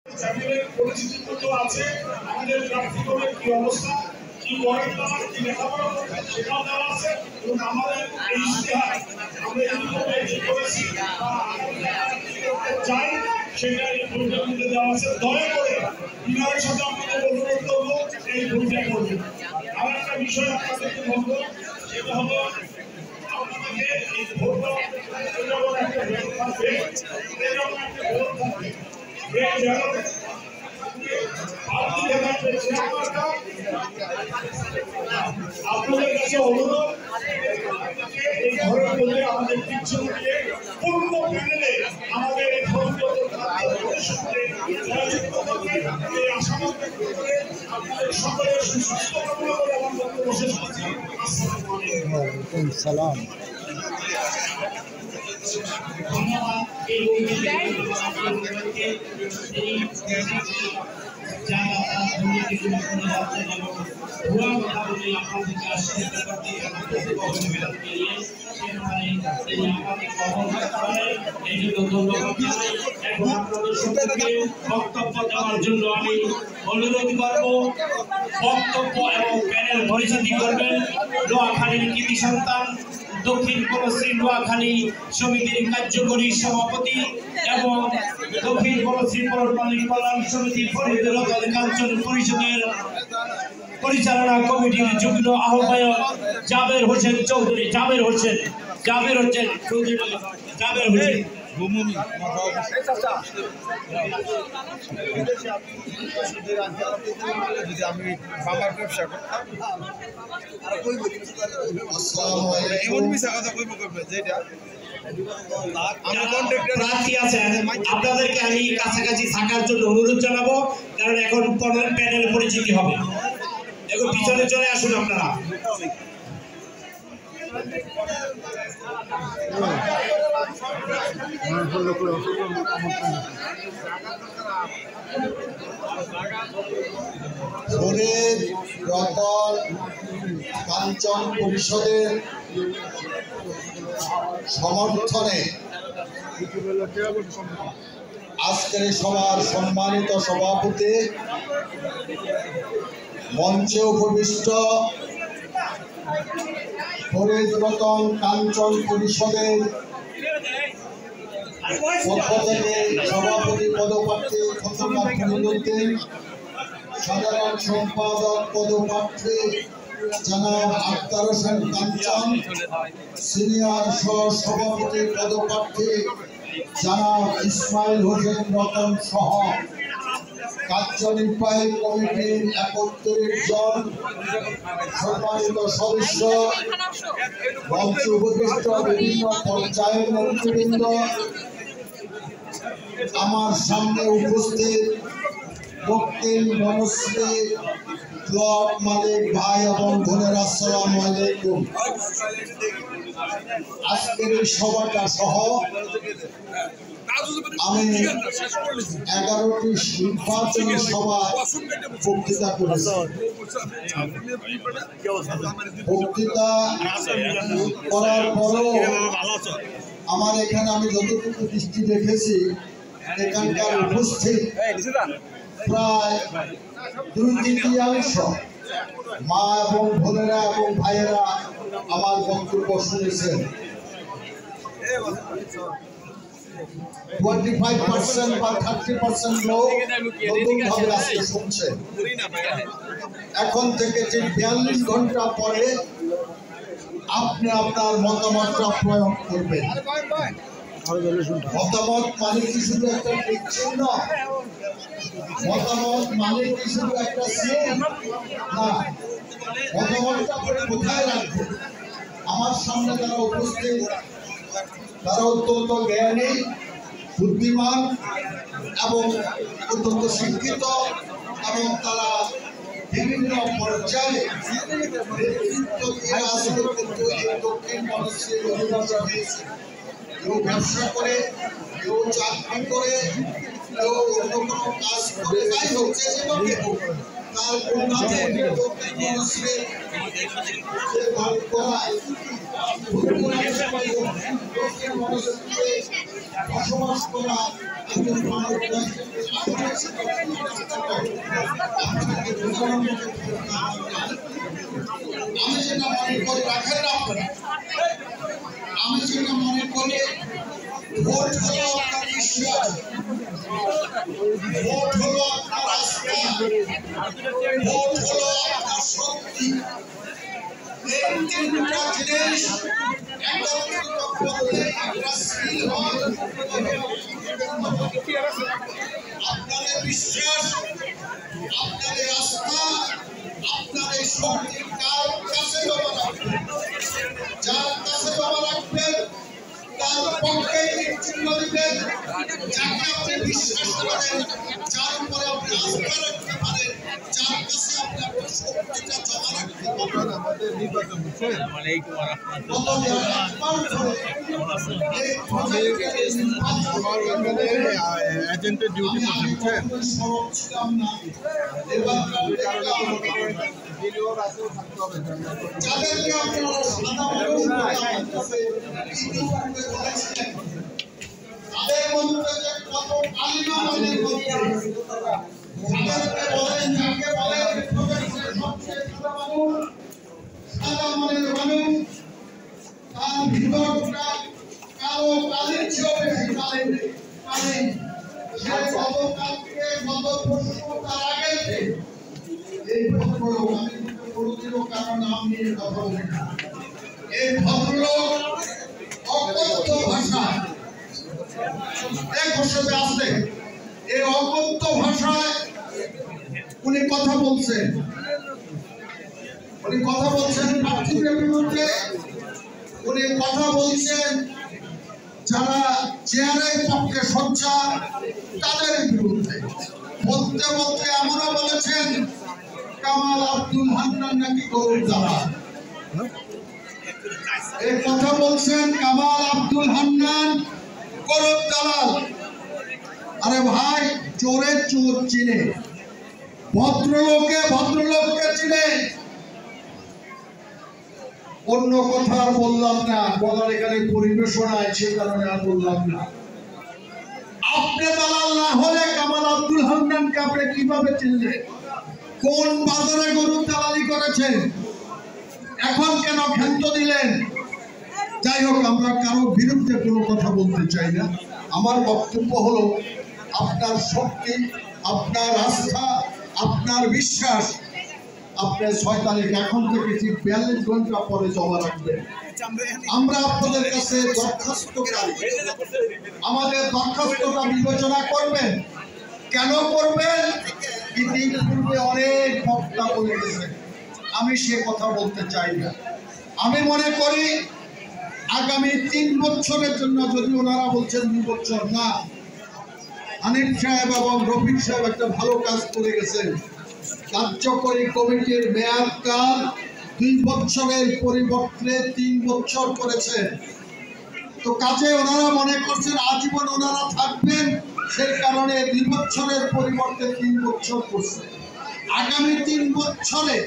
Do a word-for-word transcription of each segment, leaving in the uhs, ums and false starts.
চ্যানেলের পরিচিতি মতো আছে আমাদের প্রার্থীদের কি অবস্থা কি করেন তারা কি লেখাপড়া করছেন সেটাও দেওয়া আছে এবং আমাদের এই ইশতেহার আমরা এইভাবে কি করেছি চাই সেটা এই বইটার মধ্যে দেওয়া আছে। দয়া করে বিনয়ের সাথে আপনাদের অনুরোধ করবো এই বইটা করবেন। আর একটা বিষয় আপনাদেরকে বলবো সেটা হলো আপনাদেরকে এই ভোটটা যেমন একটা ভোট থাকবে যেমন একটা ভোট থাকবে আপনাদের কাছে অনুরোধ এই ঘরের মধ্যে আমাদের কিছু পূর্ণ প্যানেলে আমাদের এই আপনাদের সকলের সুস্বাস্থ্য কামনা করে আমার বক্তব্য শেষ করছি। আসসালামু সালাম। ধন্যবাদ। বক্তব্য দেওয়ার জন্য আমি অনুরোধ করবো বক্তব্য এবং প্যানেল পরিচিতি করবেন নোয়াখালীর কৃতি সন্তান দক্ষিণ পশ্চিম নোয়াখালী সমিতির কার্যকরী সভাপতি এবং দক্ষিণ পশ্চিম পৌরপালিক কল্যাণ সমিতি ফরিদুল কাঞ্চন পরিষদের পরিচালনা কমিটির যুগ্ম আহ্বায়ক জাবের হোসেন চৌধুরী জাবের হোসেন জাবের হোসেন চৌধুরী জাবের হোসেন আমি বাবার ব্যবসা প্রার্থী আছেন আপনাদেরকে আমি কাছাকাছি থাকার জন্য অনুরোধ জানাবো, কারণ এখন প্যানেল পরিচিতি হবে। এখন পিছনে চলে আসুন আপনারা। ফরিদ রতন কাঞ্চন পরিষদের সমর্থনে আজকের সভার সম্মানিত সভাপতি, মঞ্চে উপবিষ্ট ফরিদ রতন কাঞ্চন পরিষদের পক্ষ থেকে সভাপতি পদপ্রার্থী খন্দকার ফরিদউদ্দিন, সাধারণ সম্পাদক পদপ্রার্থী জনাব আক্তার হোসেন কাঞ্চন, সিনিয়র সহ সভাপতি পদপ্রার্থী জনাব ইসমাইল হোসেন রতন সহ কার্যনির্বাহী কমিটির একত্রিশ জন সম্মানিত সদস্য, মঞ্চে উপবিষ্ট বিভিন্ন পর্যায়ের নেতৃবৃন্দ, আমার সামনে উপস্থিত দক্ষিণ বনশ্রী ব্লক মালিক ভাই এবং বোনেরা, আসসালামু আলাইকুম। আজকের এই সভাটা সহ আমি এগারোটি নির্বাচনী সভা বক্তৃতা করেছি। বক্তৃতা করার পরেও আমার এখানে আমি যতটুকু দৃষ্টি দেখেছি এখানকার উপস্থিত প্রায় দুই তৃতীয়াংশ মা এবং বোনেরা এবং ভাইয়েরা আমার বক্তব্য শুনেছেন। টোয়েন্টি ফাইভ পার্সেন্ট বা থার্টি পার্সেন্ট লোক নতুনভাবে আজকে শুনছে। এখন থেকে যে বিয়াল্লিশ ঘন্টা পরে আপনি আপনার মতামতটা প্রয়োগ করবেন। মতামত মানে কি শুধু একটা চিহ্ন? মতামত মানে কি শুধু একটা সিল? না, মতামতটা কোথায় রাখবেন? আমার সামনে যারা উপস্থিত তারা অত্যন্ত জ্ঞানী, বুদ্ধিমান এবং অত্যন্ত শিক্ষিত এবং তারা বিভিন্ন পর্যায়ে নেতৃত্ব দিয়ে আসলে কিন্তু এই দক্ষিণ মানুষের অধিবাসী হয়েছে। কেউ ব্যবসা করে, কেউ চাকরি করে, কেউ অন্য কোনো কাজ করে, তাই হচ্ছে তার দক্ষিণ মানুষের বসবাস করা আমি যেটা মনে করি রাখেন না আপনারা, আমি যেটা মনে করি ভোট হলো আপনার বিশ্বাস, ভোট হলো আপনার আস্থা, ভোট হলো আপনার শক্তি। এই তিনটা জিনিস একত্রিত করলে একটা স্থির হয়। আপনাদের বিশ্বাস, আপনাদের আস্থা, আপনাদের শক্তি কার কাছে জমা রাখবেন, যার কাছে জমা রাখবেন তার পক্ষে চিহ্ন দিবেন, যাকে আপনি বিশ্বাস করেন, যার উপরে আপনি আস্থা রাখতে পারেন, যার কাছে আপনি আপনার শক্তিটা জমা রাখতে পারেন। আমাদের নির্বাচন হচ্ছে এজেন্টের ডিউটি করছেন যাদেরকে আপনারা তাদের মধ্যে যে কত কালিমা মানের মধ্যে যাদেরকে বলেন, যাকে বলেন সবচেয়ে সাদা মানুষ, সাদা মনের মানুষ, তার ভিতরটা কালো কালির চেয়েও বেশি কালি কালি। সে গতকালকে গত পরশু তার আগে এই ভদ্রলোক, আমি কোনোদিনও কারো নাম নিয়ে কথা বলি না, এই ভদ্রলোক অকথ্য ভাষায় এক বছর আসতে এই অকথ্য ভাষায় উনি কথা বলছেন, উনি কথা বলছেন প্রার্থীদের বিরুদ্ধে, উনি কথা বলছেন যারা চেয়ারের পক্ষে সোচ্চার তাদের বিরুদ্ধে। বলতে বলতে এমনও বলেছেন কামাল আব্দুল হান্নান নাকি গরুর দালাল। এই কথা বলছেন কামাল আব্দুল হান্নান গরুর দালাল। আরে ভাই, চোরের চোর চিনে, ভদ্রলোকে ভদ্রলোককে চিনে। অন্য কথা আর বললাম না, বলার এখানে পরিবেশও নাই, সে কারণে আর বললাম না। আপনি দালাল না হলে কামাল আব্দুল হান্নানকে আপনি কিভাবে চিনলেন? কোন বাজারে গরুর দালালি করেছেন? এখন কেন ক্ষান্ত দিলেন? যাই হোক, আমরা কারো বিরুদ্ধে কোনো কথা বলতে চাই না। আমার বক্তব্য হলো, আপনার শক্তি, আপনার আস্থা, আপনার বিশ্বাস আপনার ছয় তারিখ এখন থেকে ঠিক বিয়াল্লিশ ঘন্টা পরে জমা রাখবেন। আমরা আপনাদের কাছে দরখাস্তকারী, আমাদের দরখাস্তটা বিবেচনা করবেন। কেন করবেন? ইতিপূর্বে অনেক বক্তা বলে গেছেন, আমি সে কথা বলতে চাই না। আমি মনে করি আগামী তিন বছরের জন্য, যদি ওনারা বলছেন দুই বছর না, হানিফ সাহেব এবং রফিক সাহেব একটা ভালো কাজ করে গেছেন। কার্যকরী কমিটির মেয়াদকাল দুই বছরের পরিবর্তে তিন বছর করেছেন। তো কাজে ওনারা মনে করছেন আজীবন ওনারা থাকবেন, সেই কারণে দুই বছরের পরিবর্তে তিন বছর করছে। আগামী তিন বছরে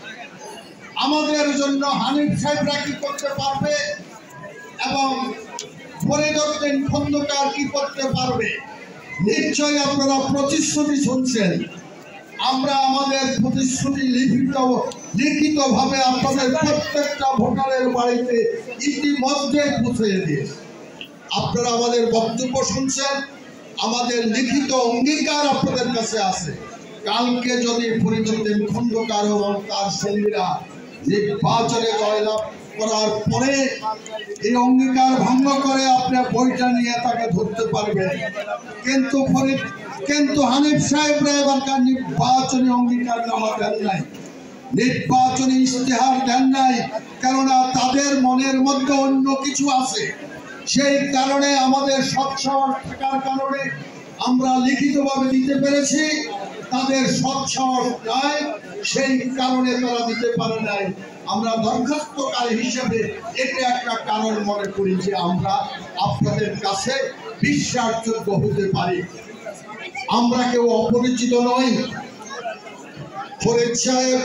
আমাদের জন্য হানিফ সাহেবরা কি করতে পারবে এবং ফরিদ উদ্দিন খন্দকার কি করতে পারবে, নিশ্চয়ই আপনারা প্রতিশ্রুতি শুনছেন। আমরা আমাদের প্রতিশ্রুতি লিখিত লিখিত ভাবে আপনাদের প্রত্যেকটা ভোটারের বাড়িতে ইতিমধ্যে পৌঁছে দিয়েছি। আপনারা আমাদের বক্তব্য শুনছেন, আমাদের লিখিত অঙ্গীকার আপনাদের কাছে আছে। কালকে যদি ফরিদ উদ্দিন খন্দকার এবং তার সঙ্গীরা নির্বাচনে জয়লাভ করার পরে এই অঙ্গীকার ভঙ্গ করে আপনার বইটা নিয়ে তাকে ধরতে পারবেন, কিন্তু ফরিদ কিন্তু হানিফ সাহেবরা এবারকার নির্বাচনী অঙ্গীকার নামা দেন নাই, নির্বাচনী ইশতেহার দেন নাই, কেননা তাদের মনের মধ্যে অন্য কিছু আছে। সেই কারণে আমাদের সৎসাহস থাকার কারণে আমরা লিখিতভাবে দিতে পেরেছি, তাদের সৎসাহস নাই, সেই কারণে তারা দিতে পারে নাই। আমরা দরখাস্তকারী হিসেবে এটা একটা কারণ মনে করি যে আমরা আপনাদের কাছে বিশ্বাসযোগ্য হতে পারি। আমরা কেউ অপরিচিত নই। ফরিদ সাহেব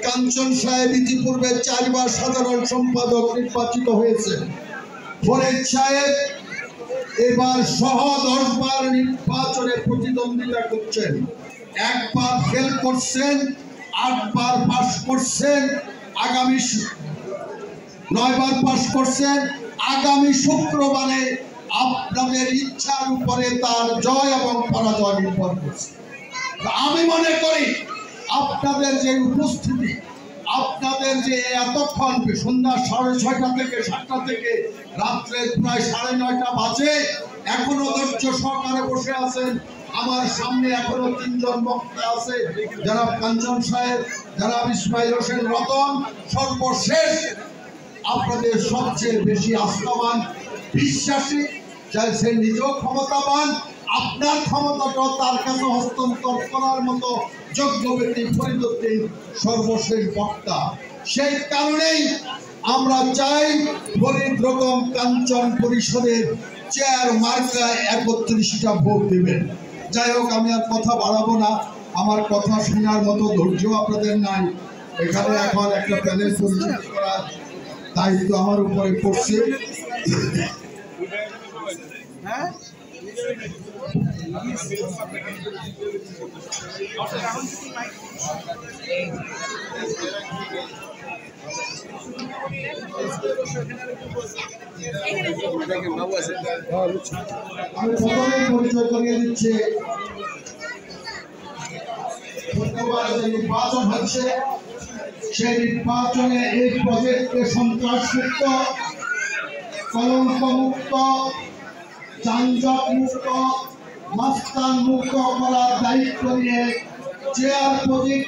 কাঞ্চন সাহেব ইতিপূর্বে চারবার সাধারণ সম্পাদক নির্বাচিত হয়েছে। ফরিদ সাহেব এবার সহ দশবার নির্বাচনে প্রতিদ্বন্দ্বিতা করছেন। একবার ফেল করছেন, আটবার পাশ করছেন, আগামী নয়বার পাশ করছেন। আগামী শুক্রবারে আপনাদের ইচ্ছার উপরে তার জয় এবং পরাজয় নির্ভর করছে। আমি মনে করি আপনাদের যে উপস্থিতি, আপনাদের যে এতক্ষণ সন্ধ্যা সাড়ে ছয়টা থেকে সাতটা থেকে রাত্রে প্রায় সাড়ে নয়টা বাজে এখনো ধৈর্য সহকারে বসে আছেন। আমার সামনে এখনো তিনজন বক্তা আছে, যারা কাঞ্চন সাহেব, যারা ইসমাইল হোসেন রতন। সর্বশেষ আপনাদের সবচেয়ে বেশি আস্থাবান, বিশ্বাসী, সে নিজেও ক্ষমতাবান, আপনার ক্ষমতাটাও তার কাছে হস্তান্তর করার মতো যোগ্য ব্যক্তি ফরিদ উদ্দিন সর্বশেষ বক্তা। সেই কারণেই আমরা চাই ফরিদ রকম কাঞ্চন পরিষদের চেয়ার মার্কায় একত্রিশটা ভোট দেবেন। যাই হোক, আমি আর কথা বাড়াবো না, আমার কথা শোনার মতো ধৈর্য আপনাদের নাই। এখানে এখন একটা প্যানেল পরিচিত করার দায়িত্ব আমার উপরে পড়ছে। আমি প্রথমে পরিচয় করিয়ে দিচ্ছি, নির্বাচন হচ্ছে, সেই নির্বাচনে এই প্রজেক্টকে সন্ত্রাসমুক্ত, কলঙ্ক মুক্ত, যানজট মুক্ত, মাস্তান মুক্ত করার দায়িত্ব নিয়ে চেয়ার প্রজেক্ট